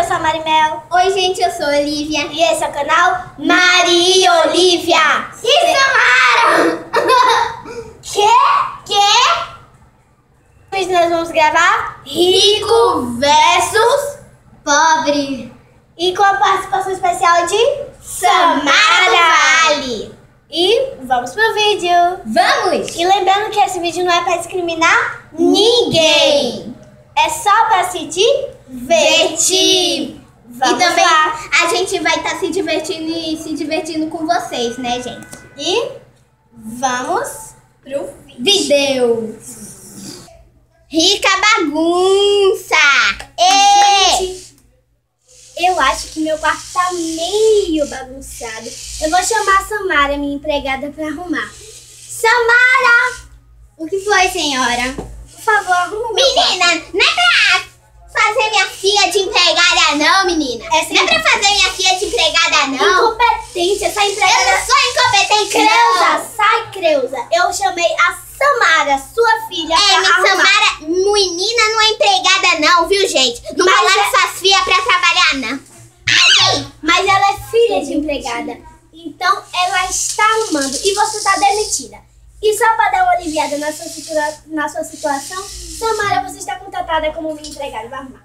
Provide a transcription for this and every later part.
eu sou a Marimel. Oi, gente, eu sou a Olivia. E esse é o canal Mari e Olivia. E Samara! Que? Hoje nós vamos gravar Rico versus Pobre. E com a participação especial de Samara Vale. E vamos pro vídeo. Vamos! E lembrando que esse vídeo não é pra discriminar ninguém. É só pra se divertir. Vamos e também lá. a gente vai estar se divertindo com vocês, né, gente? E vamos pro Vídeo. Rica bagunça! Gente, eu acho que meu quarto tá meio bagunçado. Eu vou chamar a Samara, minha empregada, pra arrumar. Samara! O que foi, senhora? Por favor, arruma meu Menina, não é pra fazer minha filha de empregada não, menina. É sim. Não é pra fazer minha filha de empregada não. Incompetente, essa Eu empregada... não sou incompetente Creuza, não. sai, Creuza. Eu chamei a Samara, sua filha, pra Miss arrumar. Samara, menina não é empregada não, viu, gente? Não Mas coloque é- suas filhas pra trabalhar, não. Mas ela é filha de empregada, então ela está arrumando e você está demitida. E só para dar uma aliviada na sua situação, Samara, você está contratada como minha empregada. Vai arrumar.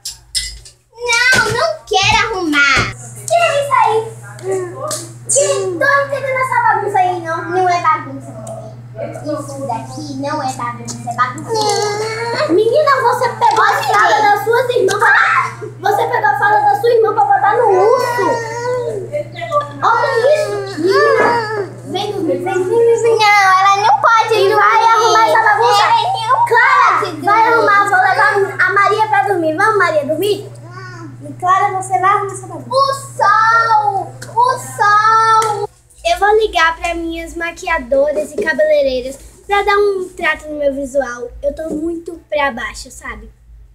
Não quero arrumar. Que é isso aí? Que tô entendendo essa bagunça aí, não? Não é bagunça, menina. Isso daqui não é bagunça, é bagunça. Menina, você pegou a fralda das suas irmãs. Você pegou a fralda da sua irmã para botar no urso. Olha isso. Menina, vem dormir, vem. Não, ela não pode E vai arrumar essa bagunça. Clara, vai arrumar. Vou levar a Maria pra dormir. Vamos, Maria, dormir? E Clara, você vai arrumar essa bagunça. O sol. Eu vou ligar para minhas maquiadoras e cabeleireiras para dar um trato no meu visual. Eu tô muito pra baixo, sabe?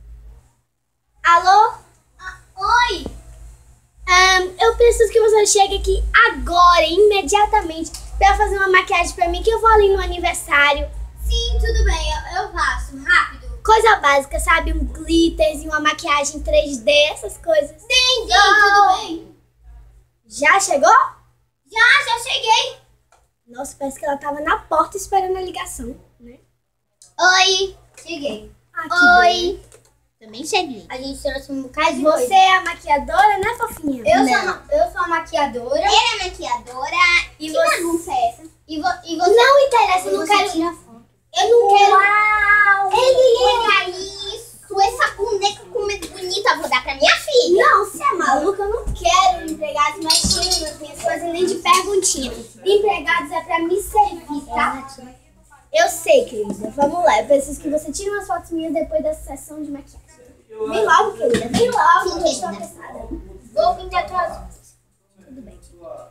Alô? Oi. Eu preciso que você chegue aqui agora, imediatamente, para fazer uma maquiagem para mim, que eu vou ali no aniversário. Sim, tudo bem, eu faço, rápido. Coisa básica, sabe? Um glitters e uma maquiagem 3D, essas coisas. Sim, tudo bem. Já chegou? Já cheguei. Nossa, parece que ela tava na porta esperando a ligação, né? Oi. Cheguei. Ah, que Oi. Também cheguei. A gente trouxe um bocado de Você é a maquiadora, né, fofinha? Eu sou a maquiadora. Ela é maquiadora. E Que você... bagunça é essa? E você... Não interessa, eu não você quero... tira foto. Eu não quero... Uau! Olha isso! Essa boneca como bonita, vou dar pra minha filha. Não, você é maluca, eu não quero empregados mais chinos nas minhas coisas, nem de perguntinha. Empregados é pra me servir, tá? Eu sei, querida. Vamos lá, eu preciso que você tire umas fotos minhas depois dessa sessão de maquiagem. Vem logo, querida, vem logo. Sim, Eu estou querida. apressada. Vou pintar tuas unhas. Tudo bem.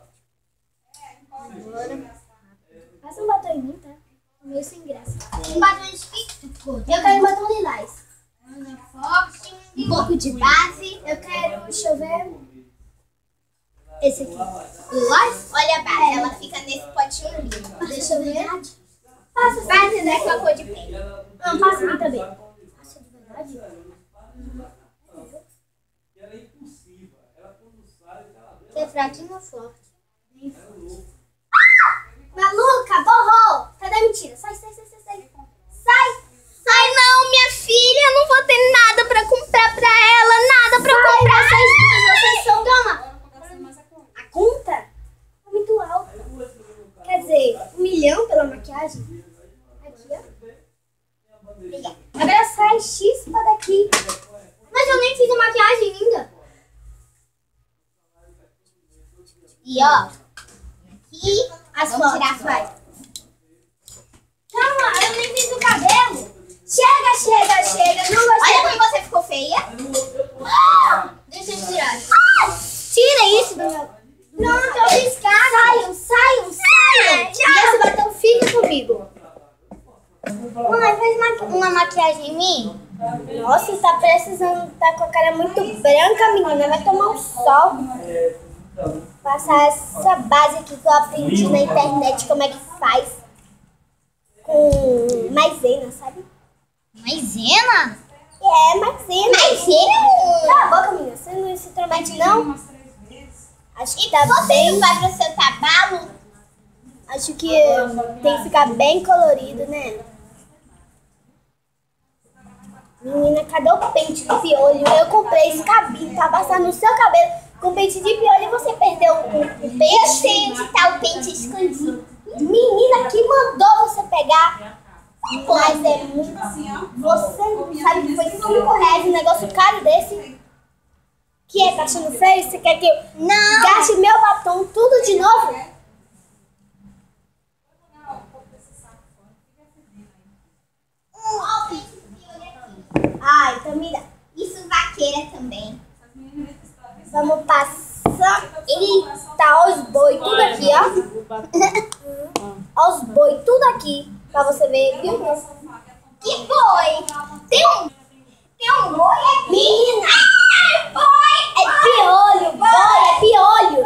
Agora, passa um batom em mim, tá? Tô meio sem graça. Um batom de que cor? Eu quero um batom lilás. Forte, um pouco de base. Eu quero, deixa eu ver... Esse aqui. Olha a base, ela fica nesse potinho lindo. Deixa eu ver. Passa base dessa cor de pele. Não, passa aqui também. Passa de verdade? Que é fraquinho ou forte? Maluca, borrou! Cadê a mentira? Sai. Sai! Ai não, minha filha, eu não vou ter nada pra comprar pra ela, nada pra comprar. Vocês são dona! A conta é muito alta. Quer dizer, 1 milhão pela maquiagem? Aqui, ó. Agora sai X pra daqui. Mas eu nem fiz a maquiagem ainda. E ó, aqui As vamos fotos, tirar as vai. fotos. Calma, eu nem fiz o cabelo. Chega. Não gostei. Olha como você ficou feia. Deixa eu tirar. Tira isso do meu... Pronto, eu riscar. Saiam. E esse batom fica comigo. Mãe, faz uma maquiagem em mim? Nossa, tá precisando, tá com a cara muito branca, menina. Vai tomar um sol. Passar essa base aqui que eu aprendi na internet, como é que faz. Com maisena, sabe? Maisena? É, maisena. Maisena? Cala a boca, menina. Você não se tromba promete não? Acho que tá Você bem. não vai pro seu trabalho? Acho que tem que ficar bem colorido, né? Menina, cadê o pente de piolho? Eu comprei esse cabinho pra passar no seu cabelo com pente de piolho e você perdeu o pente. Eu sei onde tá o pente escondido. Menina, que mandou você pegar? Mas é muito... Você não sabe que foi R$5 um negócio caro desse? Que é, tá achando feio? Você quer que eu Não. gaste meu batom tudo de novo? Ah, então me dá. Isso vaqueira também. Vamos passar. Eita, os boi tudo aqui, ó. Ó os boi tudo aqui. Pra você ver, viu? Que boi? Tem um boi aqui. Menina! Boi! É piolho, boi, é piolho.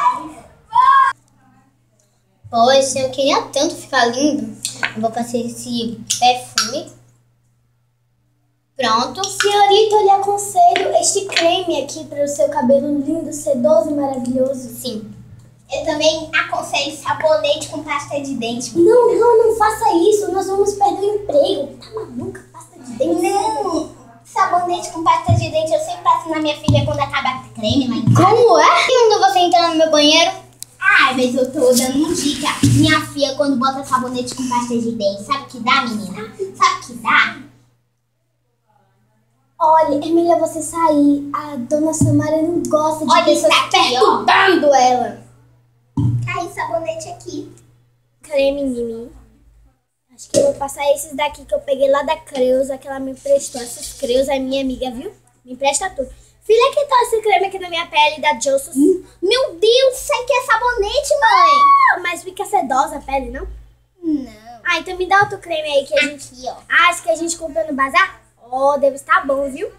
Poxa, eu queria tanto ficar lindo. Eu vou passar esse perfume. Pronto. Senhorita, eu lhe aconselho este creme aqui para o seu cabelo lindo, sedoso e maravilhoso. Sim. Eu também aconselho sabonete com pasta de dente. Não faça isso. Nós vamos perder o emprego. Tá maluca? Pasta de dente? Não. Sabonete com pasta de dente eu sempre passo na minha filha quando acaba creme lá em casa. Como é? Quando você entrar no meu banheiro? Ai, mas eu tô dando uma dica. Minha filha, quando bota sabonete com pasta de dente, sabe o que dá, menina? Sabe o que dá? Olha, é melhor você sair. A dona Samara não gosta de Olha pessoas isso aqui, ó. perturbando ela. Cai sabonete aqui. Creme em mim. Acho que eu vou passar esses daqui que eu peguei lá da Creuza, que ela me emprestou. Essas Creuza é minha amiga, viu? Me empresta tudo. Filha, que tal esse creme aqui na minha pele da Jossus? Meu Deus, isso aqui é sabonete, mãe. Ah, mas fica sedosa a pele, não? Não. Ah, então me dá outro creme aí que a gente... Aqui, ó. Ah, esse que a gente comprou no bazar? Oh, deve estar bom, viu?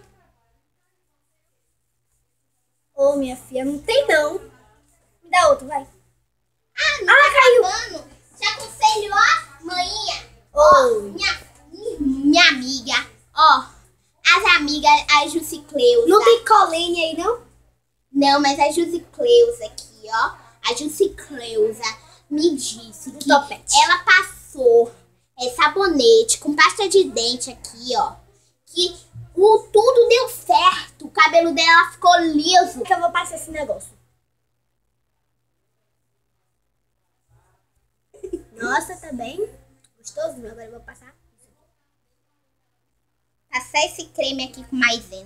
Ô, minha filha, não tem não. Me dá outro, vai. Caiu. Mano, te aconselho, ó, manhinha. Oi. Minha amiga, ó. As amigas, a Jusicleusa. Não tem Colene aí, não? Não, mas a Jusicleusa aqui, ó. A Jusicleusa me disse que topete. ela passou sabonete com pasta de dente aqui, ó. Que tudo deu certo. O cabelo dela ficou liso. Que eu vou passar esse negócio. Nossa, tá bem gostoso, meu. Agora eu vou passar. Passar esse creme aqui com maisena.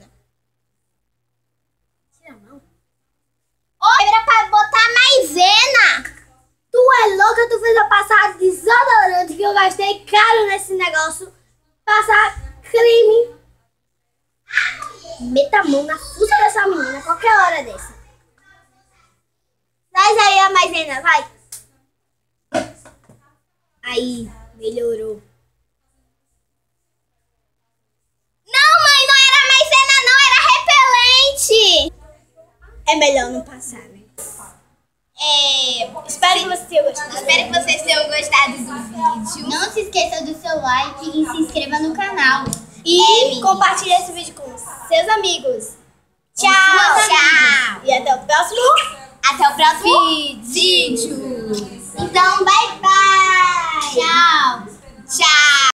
Tira a mão. Era pra botar maisena. Tu é louca? Tu fez eu passar desodorante que eu gastei caro nesse negócio. Passar creme. Meta a mão na fuça dessa menina qualquer hora dessa. Traz aí a maisena, vai. Aí, melhorou. Não, mãe, não era maisena, não, era repelente. É melhor não passar, né? Espero que você tenha gostado. Espero que vocês tenham gostado do vídeo. Não se esqueça do seu like e se inscreva no canal. E compartilhe esse vídeo com seus amigos. Tchau! Tchau! E até o próximo Até o próximo vídeo. Então, bye bye. Tchau. Tchau.